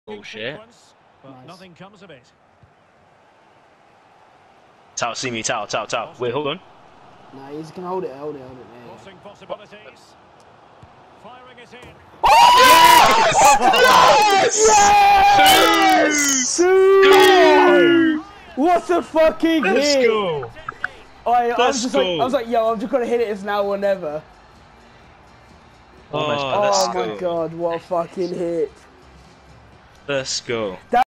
Bullshit. But nothing comes of it. Tao, see me, Tao. Wait, hold on. Nah, he's gonna hold it, man. Crossing possibilities. Firing it in. Yes! Yes! What a fucking hit! Let's go! I was like, yo, I'm just gonna hit it. It's now or never. Oh my god, what a fucking hit! Let's go.